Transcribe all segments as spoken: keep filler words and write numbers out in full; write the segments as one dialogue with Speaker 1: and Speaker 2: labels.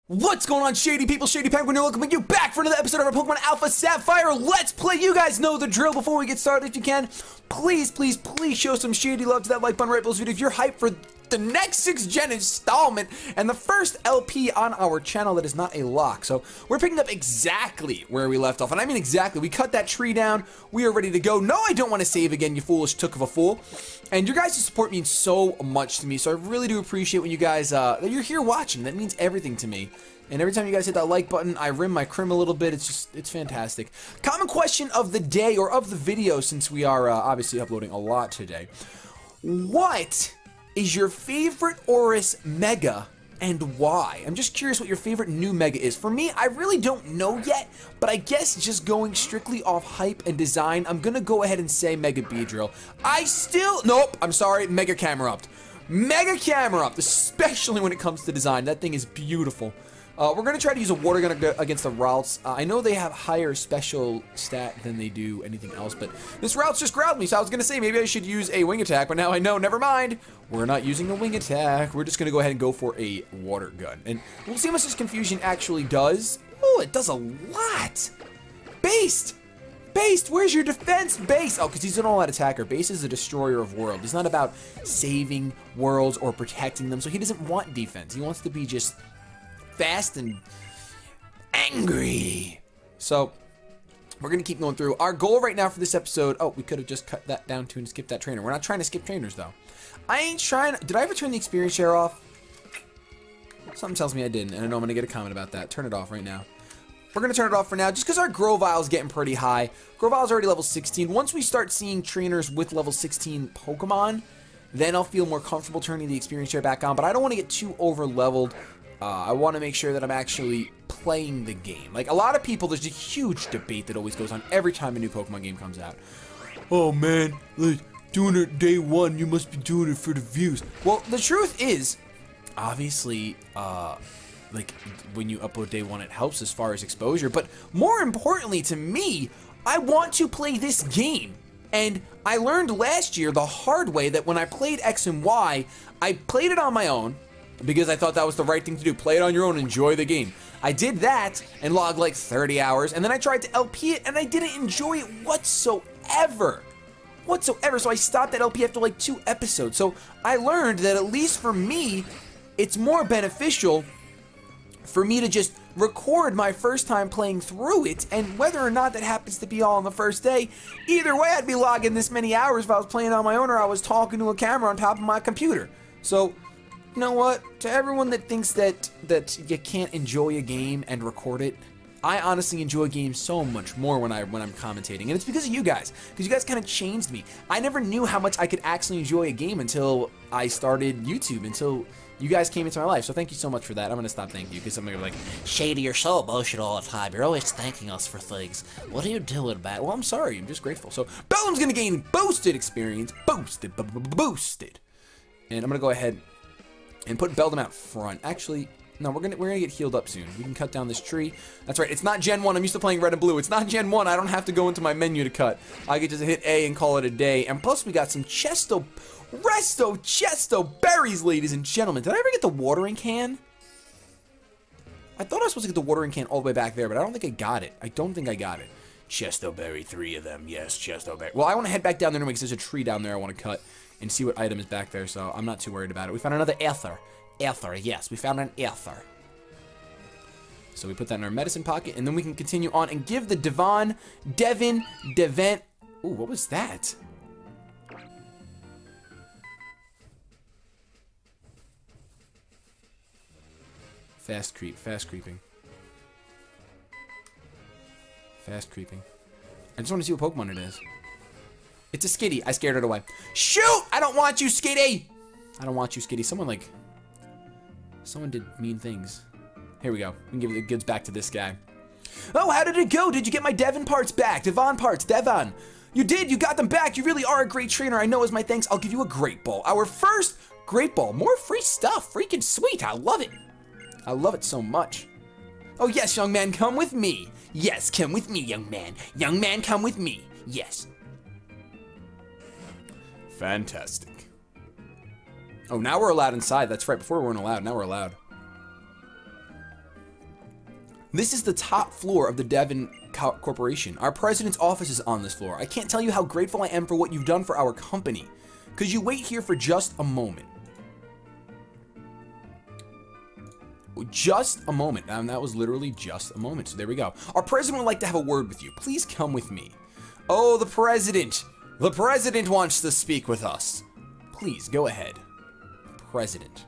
Speaker 1: What's going on, Shady people? ShadyPenguinn here, welcoming you back for another episode of our Pokemon Alpha Sapphire Let's Play. You guys know the drill. Before we get started, if you can, please, please, please show some shady love to that like button right below this video if you're hyped for the next sixth gen installment and the first L P on our channel that is not a lock. So we're picking up exactly where we left off, and I mean exactly. We cut that tree down. We are ready to go. No, I don't want to save again, you foolish took of a fool. And your guys' support means so much to me, so I really do appreciate when you guys, uh, that you're here watching. That means everything to me. And every time you guys hit that like button, I rim my crim a little bit. It's just, it's fantastic. Common question of the day, or of the video, since we are uh, obviously uploading a lot today. What is your favorite ORAS Mega, and why? I'm just curious what your favorite new Mega is. For me, I really don't know yet, but I guess just going strictly off hype and design, I'm gonna go ahead and say Mega Beedrill. I still, nope, I'm sorry, Mega Camerupt. Mega Camerupt, especially when it comes to design. That thing is beautiful. Uh, we're going to try to use a water gun against the routes. Uh, I know they have higher special stat than they do anything else, but this routes just growled me, so I was going to say maybe I should use a wing attack, but now I know, never mind. We're not using a wing attack. We're just going to go ahead and go for a water gun. And we'll see how much this confusion actually does. Oh, it does a lot. Based. Based, where's your defense? Based. Oh, because he's an all-out attacker. Based is a destroyer of worlds. He's not about saving worlds or protecting them, so he doesn't want defense. He wants to be just fast and angry. So we're gonna keep going through. Our goal right now for this episode, oh, we could have just cut that down to and skipped that trainer. We're not trying to skip trainers though. I ain't trying. Did I ever turn the experience share off? Something tells me I didn't, and I know I'm gonna get a comment about that. Turn it off right now. We're gonna turn it off for now just because our Grovyle is getting pretty high. Grovyle's already level sixteen. Once we start seeing trainers with level sixteen Pokemon, then I'll feel more comfortable turning the experience share back on, but I don't want to get too over leveled. Uh, I want to make sure that I'm actually playing the game. Like, a lot of people, there's a huge debate that always goes on every time a new Pokemon game comes out. Oh, man, like, doing it day one, you must be doing it for the views. Well, the truth is, obviously, uh, like, when you upload day one, it helps as far as exposure. But more importantly to me, I want to play this game. And I learned last year the hard way that when I played X and Y, I played it on my own, because I thought that was the right thing to do. Play it on your own, enjoy the game. I did that and logged like thirty hours, and then I tried to L P it, and I didn't enjoy it whatsoever. Whatsoever, so I stopped at L P after like two episodes. So I learned that at least for me, it's more beneficial for me to just record my first time playing through it, and whether or not that happens to be all on the first day, either way I'd be logging this many hours if I was playing on my own or I was talking to a camera on top of my computer. So, you know what? To everyone that thinks that that you can't enjoy a game and record it, I honestly enjoy games so much more when I when I'm commentating, and it's because of you guys. Because you guys kind of changed me. I never knew how much I could actually enjoy a game until I started YouTube. Until you guys came into my life. So thank you so much for that. I'm gonna stop thanking you because somebody will be like, Shady, you're so emotional all the time. You're always thanking us for things. What are you doing, Matt? Well, I'm sorry. I'm just grateful. So Bellum's gonna gain boosted experience. Boosted. Boosted. And I'm gonna go ahead and put Beldum out front. Actually, no, we're gonna we're gonna get healed up soon. We can cut down this tree. That's right. It's not Gen one. I'm used to playing red and blue. It's not Gen one. I don't have to go into my menu to cut. I can just hit A and call it a day. And plus, we got some Chesto, Resto, Chesto berries, ladies and gentlemen. Did I ever get the watering can? I thought I was supposed to get the watering can all the way back there, but I don't think I got it. I don't think I got it. Chesto berry, three of them. Yes, Chesto berry. Well, I want to head back down there anyway because there's a tree down there I want to cut and see what item is back there, so I'm not too worried about it. We found another ether. Ether, yes, we found an ether. So we put that in our medicine pocket, and then we can continue on and give the Devon, Devin, Devent. Ooh, what was that? Fast creep, fast creeping. Fast creeping. I just want to see what Pokemon it is. It's a Skitty. I scared it away. Shoot! I don't want you, Skitty! I don't want you, Skitty. Someone, like... Someone did mean things. Here we go. We can give the goods back to this guy. Oh, how did it go? Did you get my Devon parts back? Devon parts. Devon. You did. You got them back. You really are a great trainer. I know as my thanks, I'll give you a Great Ball. Our first Great Ball. More free stuff. Freaking sweet. I love it. I love it so much. Oh, yes, young man. Come with me. Yes, come with me, young man. Young man, come with me. Yes. Fantastic. Oh, now we're allowed inside. That's right. Before we weren't allowed. Now we're allowed. This is the top floor of the Devon Co Corporation. Our president's office is on this floor. I can't tell you how grateful I am for what you've done for our company. Could you wait here for just a moment? Just a moment. And that was literally just a moment. So there we go. Our president would like to have a word with you. Please come with me. Oh, the president. The president wants to speak with us. Please go ahead. President.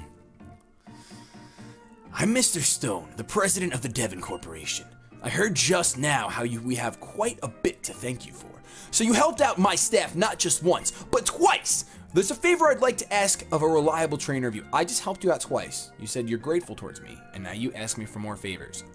Speaker 1: I'm Mister Stone, the president of the Devon Corporation. I heard just now how you we have quite a bit to thank you for. So you helped out my staff not just once, but twice. There's a favor I'd like to ask of a reliable trainer of you. I just helped you out twice. You said you're grateful towards me, and now you ask me for more favors.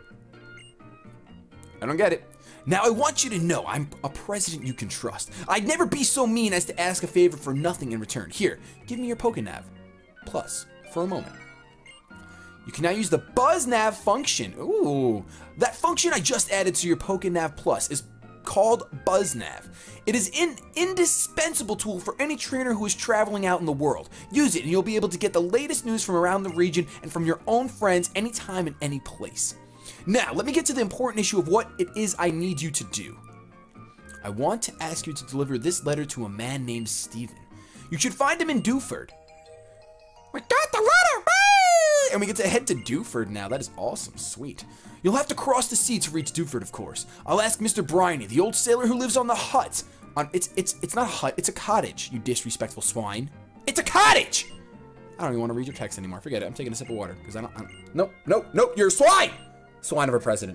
Speaker 1: I don't get it. Now I want you to know I'm a president you can trust. I'd never be so mean as to ask a favor for nothing in return. Here, give me your PokeNav. Plus, for a moment. You can now use the BuzzNav function. Ooh, that function I just added to your PokeNav Plus is called BuzzNav. It is an indispensable tool for any trainer who is traveling out in the world. Use it and you'll be able to get the latest news from around the region and from your own friends anytime and any place. Now, let me get to the important issue of what it is I need you to do. I want to ask you to deliver this letter to a man named Steven. You should find him in Dewford. We got the letter! And we get to head to Dewford now. That is awesome. Sweet. You'll have to cross the sea to reach Dewford, of course. I'll ask Mister Briney, the old sailor who lives on the hut. On it's it's it's not a hut, it's a cottage, you disrespectful swine. It's a cottage! I don't even want to read your text anymore. Forget it. I'm taking a sip of water. Because I don't, I don't Nope, nope, nope, you're a swine! Swine of a president.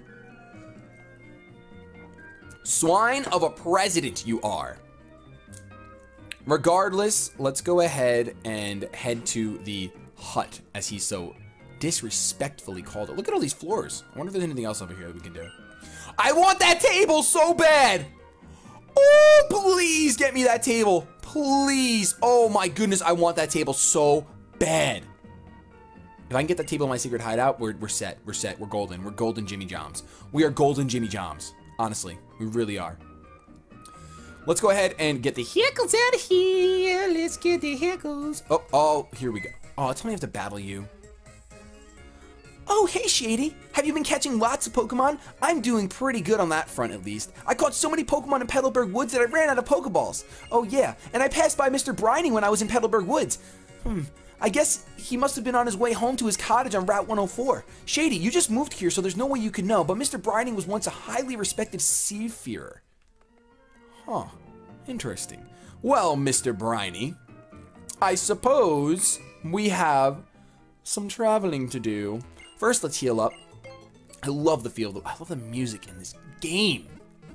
Speaker 1: Swine of a president, you are. Regardless, let's go ahead and head to the hut, as he's so disrespectfully called it. Look at all these floors. I wonder if there's anything else over here that we can do. I want that table so bad! Oh, please get me that table. Please. Oh my goodness, I want that table so bad. If I can get that table in my secret hideout, we're, we're set. We're set. We're golden. We're golden Jimmy Joms. We are golden Jimmy Joms. Honestly, we really are. Let's go ahead and get the Hickles out of here. Let's get the Hickles. Oh, oh, here we go. Oh, tell me I have to battle you. Oh, hey, Shady. Have you been catching lots of Pokemon? I'm doing pretty good on that front, at least. I caught so many Pokemon in Petalburg Woods that I ran out of Pokeballs. Oh, yeah. And I passed by Mister Briney when I was in Petalburg Woods. Hmm. I guess he must have been on his way home to his cottage on Route one oh four. Shady, you just moved here, so there's no way you could know, but Mister Briney was once a highly respected seafarer. Huh. Interesting. Well, Mister Briney, I suppose we have some traveling to do. First, let's heal up. I love the feel. I love the music in this game.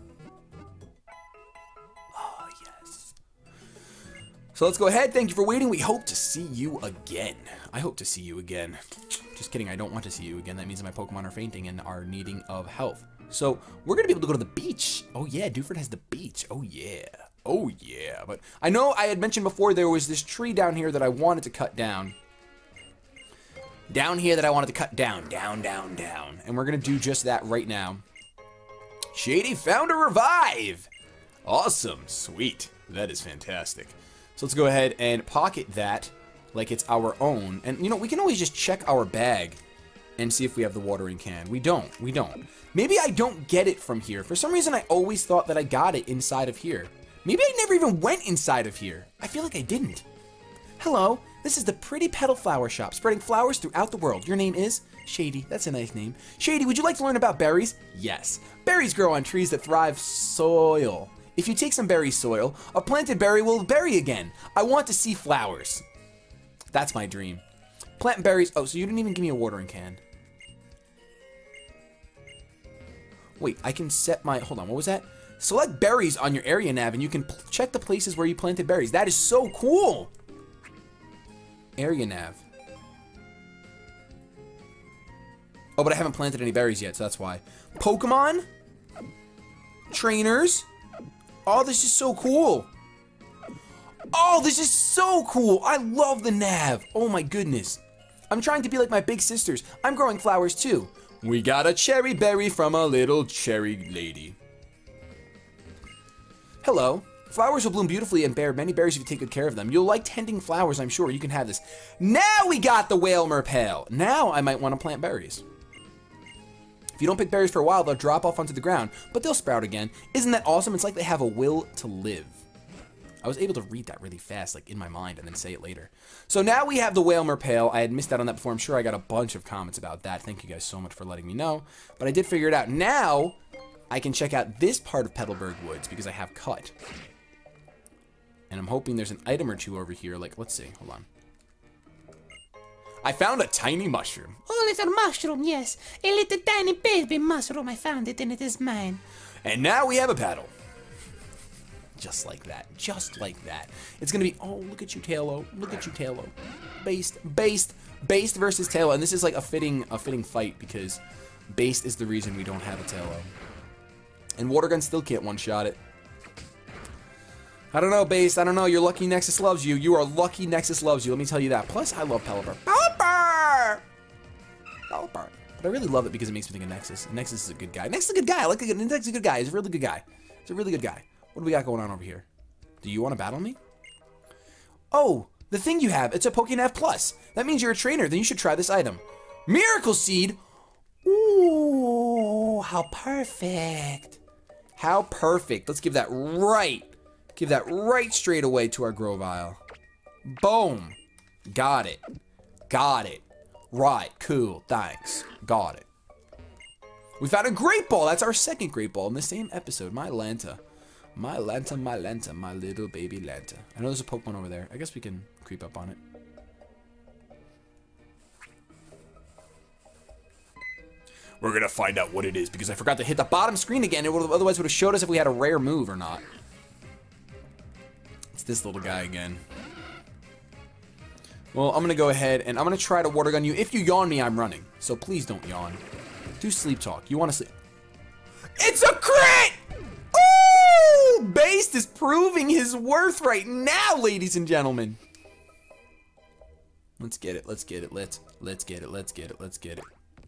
Speaker 1: Oh, yes. So let's go ahead. Thank you for waiting. We hope to see you again. I hope to see you again. Just kidding. I don't want to see you again. That means my Pokemon are fainting and are needing of health. So we're going to be able to go to the beach. Oh, yeah. Dewford has the beach. Oh, yeah. Oh, yeah. But I know I had mentioned before there was this tree down here that I wanted to cut down. Down here that I wanted to cut down. Down, down, down. And we're going to do just that right now. Shady found a revive. Awesome. Sweet. That is fantastic. So let's go ahead and pocket that like it's our own. And, you know, we can always just check our bag and see if we have the watering can. We don't. We don't. Maybe I don't get it from here. For some reason, I always thought that I got it inside of here. Maybe I never even went inside of here. I feel like I didn't. Hello. This is the Pretty Petal Flower Shop, spreading flowers throughout the world. Your name is? Shady. That's a nice name. Shady, would you like to learn about berries? Yes. Berries grow on trees that thrive soil. If you take some berry soil, a planted berry will berry again. I want to see flowers. That's my dream. Plant berries. Oh, so you didn't even give me a watering can. Wait, I can set my... Hold on, what was that? Select berries on your area nav, and you can check the places where you planted berries. That is so cool! Area nav. Oh, but I haven't planted any berries yet, so that's why. Pokemon? Trainers? Oh, this is so cool. Oh, this is so cool. I love the nav. Oh my goodness. I'm trying to be like my big sisters. I'm growing flowers too. We got a cherry berry from a little cherry lady. Hello. Flowers will bloom beautifully and bear many berries if you take good care of them. You'll like tending flowers, I'm sure. You can have this. Now we got the Whale Merpale. Now I might want to plant berries. If you don't pick berries for a while, they'll drop off onto the ground, but they'll sprout again. Isn't that awesome? It's like they have a will to live. I was able to read that really fast, like in my mind, and then say it later. So now we have the whale merpale. I had missed out on that before. I'm sure I got a bunch of comments about that. Thank you guys so much for letting me know. But I did figure it out. Now I can check out this part of Petalburg Woods because I have cut. And I'm hoping there's an item or two over here. Like, let's see. Hold on. I found a tiny mushroom.
Speaker 2: Oh, little mushroom, yes. A little tiny baby mushroom. I found it and it is mine.
Speaker 1: And now we have a paddle. Just like that. Just like that. It's going to be, oh, look at you, Tailo. Look at you, Tailo. Based, based, based versus Tailo. And this is like a fitting, a fitting fight because based is the reason we don't have a Tailo. And Watergun still can't one-shot it. I don't know, Based. I don't know. You're lucky Nexus loves you. You are lucky Nexus loves you. Let me tell you that. Plus, I love Pelipper. Pelipper! Pelipper. But I really love it because it makes me think of Nexus. And Nexus is a good guy. Nexus is a good guy. I like a good, Nexus is a good guy. He's a really good guy. He's a really good guy. What do we got going on over here? Do you want to battle me? Oh, the thing you have. It's a Pokénav Plus. That means you're a trainer. Then you should try this item. Miracle Seed. Ooh, how perfect. How perfect. Let's give that right. Give that right straight away to our Grovyle. Boom. Got it. Got it. Right. Cool. Thanks. Got it. We found a Great Ball. That's our second Great Ball in the same episode. My Lanta. My Lanta, my Lanta, my little baby Lanta. I know there's a Pokemon over there. I guess we can creep up on it. We're going to find out what it is because I forgot to hit the bottom screen again. It would, otherwise would have showed us if we had a rare move or not. It's this little guy again. Well, I'm going to go ahead and I'm going to try to water gun you. If you yawn me, I'm running. So please don't yawn. Do sleep talk. You want to sleep. It's a crit! Ooh! Based is proving his worth right now, ladies and gentlemen. Let's get it. Let's get it. Let's let's get it. Let's get it. Let's get it.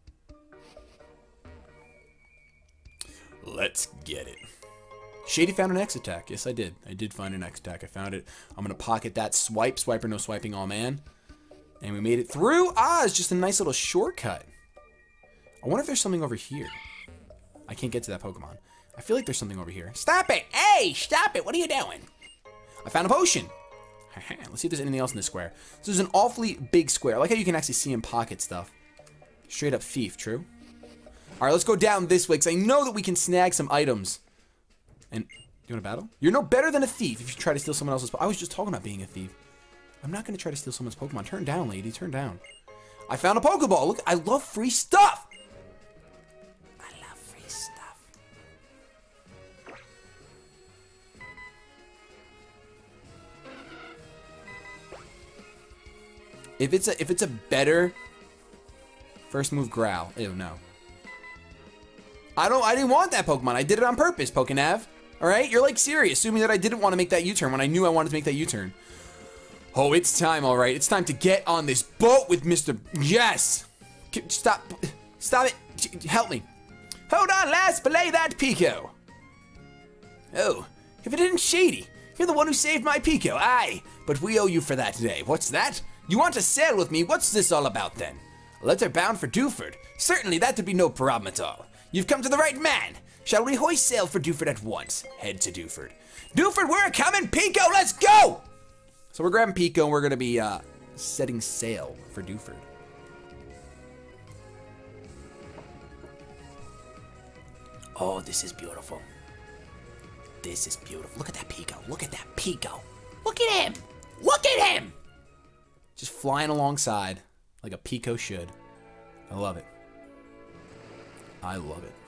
Speaker 1: Let's get it. Shady found an X attack. Yes, I did. I did find an X attack. I found it. I'm going to pocket that swipe. Swiper, no swiping, all man. And we made it through. Ah, it's just a nice little shortcut. I wonder if there's something over here. I can't get to that Pokemon. I feel like there's something over here. Stop it! Hey, stop it! What are you doing? I found a potion. Let's see if there's anything else in this square. So there's an awfully big square. I like how you can actually see him pocket stuff. Straight up thief, true? All right, let's go down this way because I know that we can snag some items. And you want to battle? You're no better than a thief if you try to steal someone else's. I was just talking about being a thief. I'm not going to try to steal someone's Pokemon. Turn down, lady. Turn down. I found a Pokeball. Look, I love free stuff. I love free stuff. If it's a if it's a better first move, growl. Ew, no. I don't. I didn't want that Pokemon. I did it on purpose, Pokénav. All right, you're like serious, assuming that I didn't want to make that U-turn when I knew I wanted to make that U-turn. Oh, it's time. All right, it's time to get on this boat with Mister Yes. Stop. Stop it. Help me. Hold on, lass. Belay that Pico. Oh, if it isn't Shady, you're the one who saved my Pico. Aye, but we owe you for that today. What's that? You want to sail with me? What's this all about then? A letter bound for Dewford. Certainly, that would be no problem at all. You've come to the right man. Shall we hoist sail for Dewford at once? Head to Dewford. Dewford, we're coming. Pico, let's go! So we're grabbing Pico, and we're going to be uh, setting sail for Dewford. Oh, this is beautiful. This is beautiful. Look at that Pico. Look at that Pico.
Speaker 2: Look at him. Look at him.
Speaker 1: Just flying alongside like a Pico should. I love it. I love it.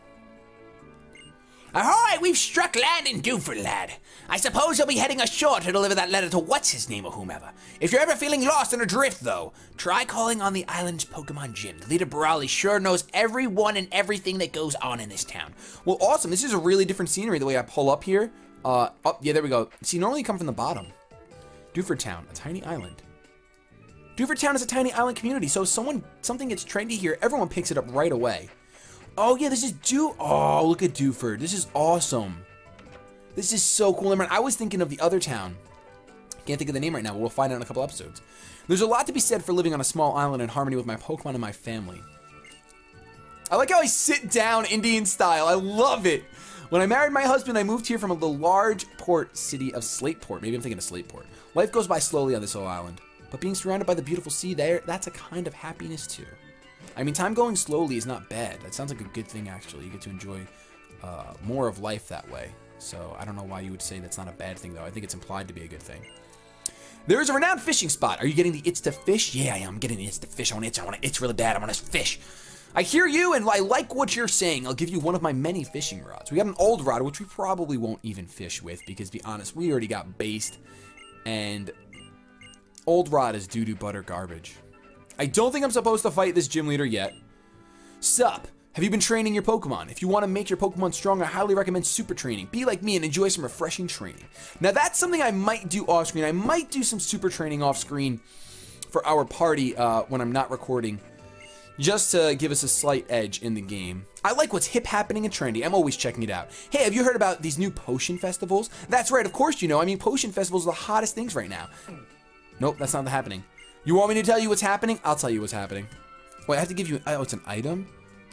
Speaker 2: Ahoy! We've struck land in Dewford, lad. I suppose you'll be heading ashore to deliver that letter to what's-his-name or whomever. If you're ever feeling lost and adrift, though, try calling on the island's Pokemon gym. The leader Brawley sure knows everyone and everything that goes on in this town.
Speaker 1: Well, awesome. This is a really different scenery the way I pull up here. Uh, oh, yeah, there we go. See, normally you come from the bottom. Dewford Town, a tiny island. Dewford Town is a tiny island community, so if someone, something gets trendy here, everyone picks it up right away. Oh, yeah, this is Dew. Oh, look at Dewford. This is awesome. This is so cool. I was thinking of the other town. Can't think of the name right now, but we'll find out in a couple episodes. There's a lot to be said for living on a small island in harmony with my Pokemon and my family. I like how I sit down Indian style. I love it. When I married my husband, I moved here from the large port city of Slateport. Maybe I'm thinking of Slateport. Life goes by slowly on this little island, but being surrounded by the beautiful sea there, that's a kind of happiness too. I mean, time going slowly is not bad. That sounds like a good thing, actually. You get to enjoy uh, more of life that way. So I don't know why you would say that's not a bad thing, though. I think it's implied to be a good thing. There is a renowned fishing spot. Are you getting the itch to fish? Yeah, I am. I'm getting the itch to fish. I want to itch. I want to itch really bad. I want to fish. I hear you, and I like what you're saying. I'll give you one of my many fishing rods. We got an old rod, which we probably won't even fish with, because, to be honest, we already got based, and old rod is doo-doo butter garbage. I don't think I'm supposed to fight this gym leader yet. Sup? Have you been training your Pokemon? If you want to make your Pokemon strong, I highly recommend super training. Be like me and enjoy some refreshing training. Now, that's something I might do off screen. I might do some super training off screen for our party uh, when I'm not recording, just to give us a slight edge in the game. I like what's hip, happening, and trendy. I'm always checking it out. Hey, have you heard about these new potion festivals? That's right, of course you know. I mean, potion festivals are the hottest things right now. Nope, that's not happening. You want me to tell you what's happening? I'll tell you what's happening. Wait, I have to give you... Oh, it's an item?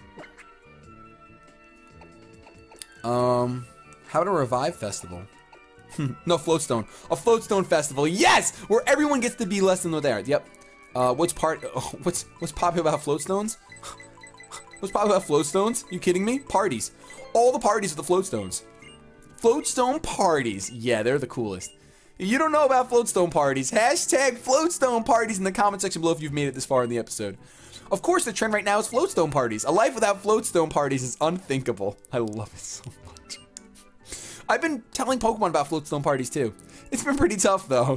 Speaker 1: Um, how about a revive festival? No, floatstone. A floatstone festival. Yes! Where everyone gets to be less than what they are. Yep. Uh, what's part... Oh, what's what's popular about floatstones? What's popular about floatstones? You kidding me? Parties. All the parties with the floatstones. Floatstone parties. Yeah, they're the coolest. If you don't know about floatstone parties, hashtag floatstone parties in the comment section below if you've made it this far in the episode. Of course, the trend right now is floatstone parties. A life without floatstone parties is unthinkable. I love it so much. I've been telling Pokemon about floatstone parties too. It's been pretty tough though.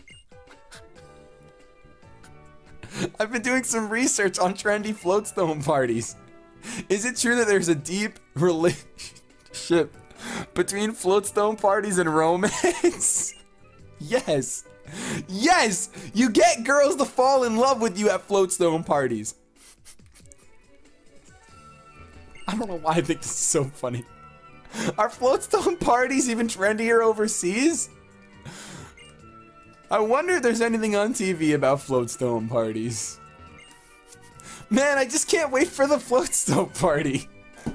Speaker 1: I've been doing some research on trendy floatstone parties. Is it true that there's a deep relationship between floatstone parties and romance? Yes. Yes! You get girls to fall in love with you at floatstone parties. I don't know why I think this is so funny. Are floatstone parties even trendier overseas? I wonder if there's anything on T V about floatstone parties. Man, I just can't wait for the floatstone party.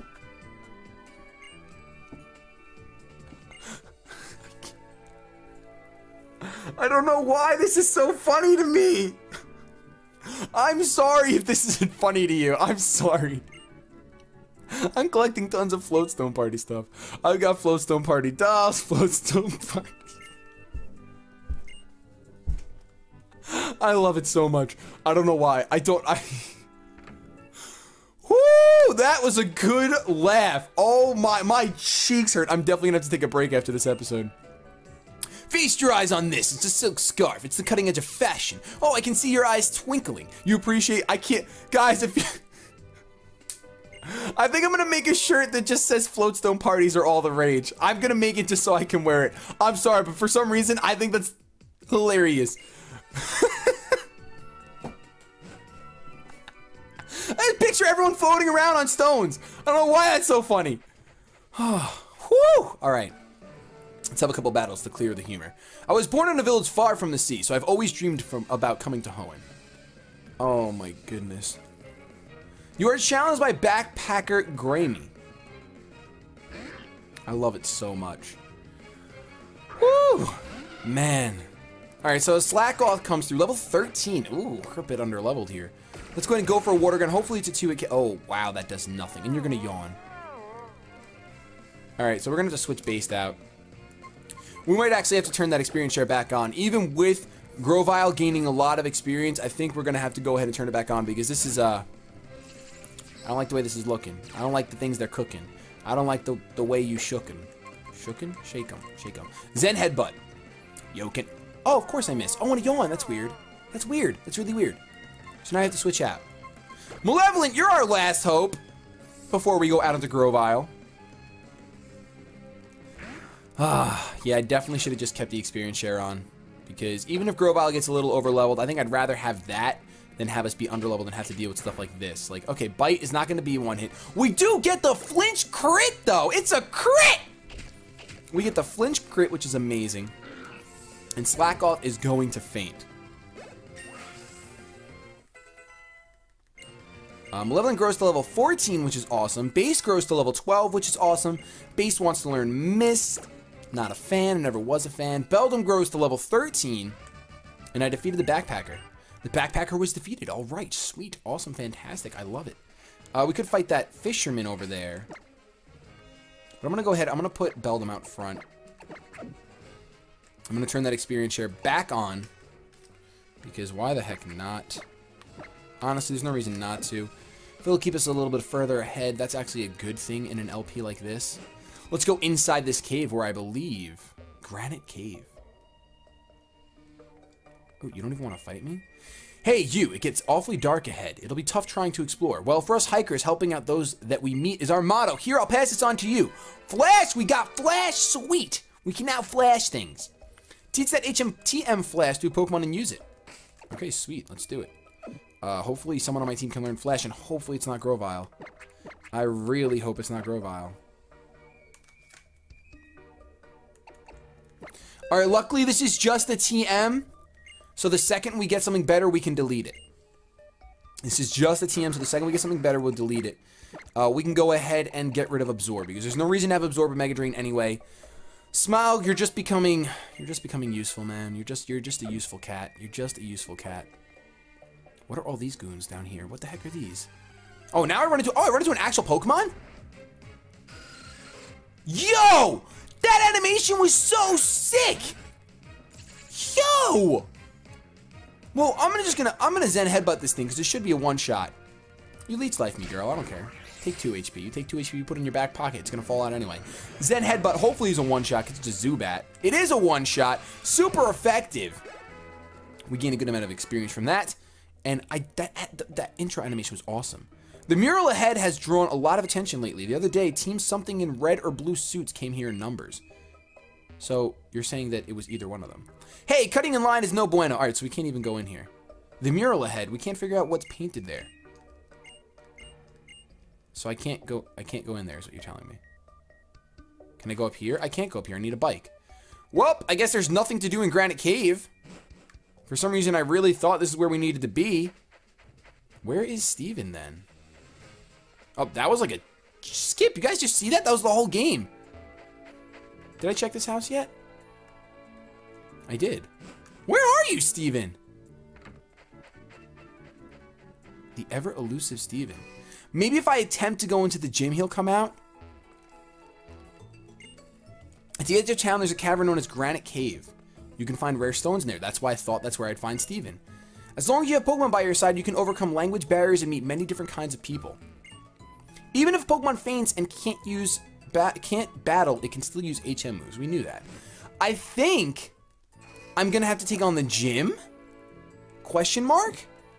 Speaker 1: I don't know why this is so funny to me. I'm sorry if this isn't funny to you. I'm sorry. I'm collecting tons of floatstone party stuff. I've got floatstone party dolls, floatstone party. I love it so much. I don't know why. I don't. I. Woo! That was a good laugh. Oh my, my cheeks hurt. I'm definitely gonna have to take a break after this episode. Feast your eyes on this. It's a silk scarf. It's the cutting edge of fashion. Oh, I can see your eyes twinkling. You appreciate... I can't... Guys, if you... I think I'm going to make a shirt that just says floatstone parties are all the rage. I'm going to make it just so I can wear it. I'm sorry, but for some reason, I think that's hilarious. I picture everyone floating around on stones. I don't know why that's so funny. Whew. All right. Let's have a couple battles to clear the humor. I was born in a village far from the sea, so I've always dreamed from, about coming to Hoenn. Oh my goodness. You are challenged by backpacker Grammy. I love it so much. Woo! Man. Alright, so a Slackoth comes through. Level thirteen. Ooh, we're a bit under leveled here. Let's go ahead and go for a water gun. Hopefully it's a two hit. Oh, wow, that does nothing. And you're going to yawn. Alright, so we're going to have to switch based out. We might actually have to turn that experience share back on. Even with Grovyle gaining a lot of experience, I think we're going to have to go ahead and turn it back on because this is, uh... I don't like the way this is looking. I don't like the things they're cooking. I don't like the, the way you shookin'. Shookin'? Shake 'em. Shake 'em. Zen Headbutt. Yokin. Oh, of course I missed. Oh, and a yawn. That's weird. That's weird. That's really weird. So now I have to switch out. Malevolent, you're our last hope before we go out into Grovyle. Ah, yeah, I definitely should have just kept the experience share on. Because even if Grovyle gets a little over-leveled, I think I'd rather have that than have us be under-leveled and have to deal with stuff like this. Like, okay, Bite is not going to be one hit. We do get the flinch crit, though! It's a crit! We get the flinch crit, which is amazing. And Slackoth is going to faint. Um, leveling grows to level fourteen, which is awesome. Base grows to level twelve, which is awesome. Base wants to learn Mist. Not a fan, never was a fan. Beldum grows to level thirteen, and I defeated the Backpacker. The Backpacker was defeated. All right, sweet, awesome, fantastic. I love it. Uh, we could fight that Fisherman over there. But I'm going to go ahead. I'm going to put Beldum out front. I'm going to turn that experience share back on. Because why the heck not? Honestly, there's no reason not to. If it'll keep us a little bit further ahead, that's actually a good thing in an L P like this. Let's go inside this cave where I believe... Granite Cave. Oh, you don't even want to fight me? Hey, you, it gets awfully dark ahead. It'll be tough trying to explore. Well, for us hikers, helping out those that we meet is our motto. Here, I'll pass this on to you. Flash! We got Flash! Sweet! We can now flash things. Teach that H M T M Flash to a Pokemon and use it. Okay, sweet. Let's do it. Uh, hopefully someone on my team can learn Flash, and hopefully it's not Grovyle. I really hope it's not Grovyle. Alright, luckily this is just a T M. So the second we get something better, we can delete it. This is just a T M, so the second we get something better, we'll delete it. Uh, we can go ahead and get rid of Absorb, because there's no reason to have Absorb or Mega Drain anyway. Smile, you're just becoming, you're just becoming useful, man. You're just, you're just a useful cat. You're just a useful cat. What are all these goons down here? What the heck are these? Oh, now I run into, oh, I run into an actual Pokemon? Yo! That animation was so sick! Yo! Well, I'm gonna just gonna, I'm gonna Zen Headbutt this thing, because it should be a one-shot. You leech life me, girl, I don't care. Take two H P. You take two H P, you put it in your back pocket. It's gonna fall out anyway. Zen Headbutt hopefully is a one-shot, because it's a Zubat. It is a one-shot. Super effective. We gain a good amount of experience from that. And I that, that intro animation was awesome. The mural ahead has drawn a lot of attention lately. The other day, teams something in red or blue suits came here in numbers. So, you're saying that it was either one of them. Hey, cutting in line is no bueno. Alright, so we can't even go in here. The mural ahead, we can't figure out what's painted there. So I can't go I can't go in there is what you're telling me. Can I go up here? I can't go up here. I need a bike. Well, I guess there's nothing to do in Granite Cave. For some reason, I really thought this is where we needed to be. Where is Steven then? Oh, that was like a skip. You guys just see that? That was the whole game. Did I check this house yet? I did. Where are you, Steven? The ever elusive Steven. Maybe if I attempt to go into the gym, he'll come out. At the edge of town, there's a cavern known as Granite Cave. You can find rare stones in there. That's why I thought that's where I'd find Steven. As long as you have Pokemon by your side, you can overcome language barriers and meet many different kinds of people. Even if Pokemon faints and can't use ba can't battle, it can still use H M moves. We knew that. I think I'm gonna have to take on the gym? Question mark?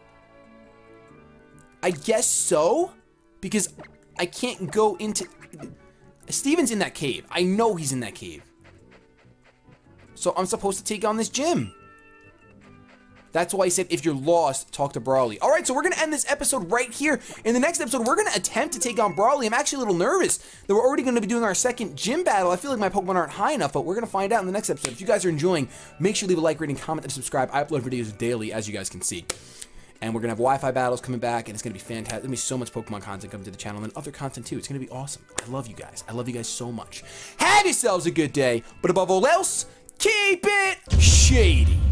Speaker 1: I guess so, because I can't go into... Steven's in that cave. I know he's in that cave. So I'm supposed to take on this gym. That's why I said if you're lost, talk to Brawly. All right, so we're going to end this episode right here. In the next episode, we're going to attempt to take on Brawly. I'm actually a little nervous that we're already going to be doing our second gym battle. I feel like my Pokemon aren't high enough, but we're going to find out in the next episode. If you guys are enjoying, make sure you leave a like, rating, comment, and subscribe. I upload videos daily, as you guys can see. And we're going to have Wi-Fi battles coming back, and it's going to be fantastic. There's going to be so much Pokemon content coming to the channel, and other content too. It's going to be awesome. I love you guys. I love you guys so much. Have yourselves a good day, but above all else, keep it shady.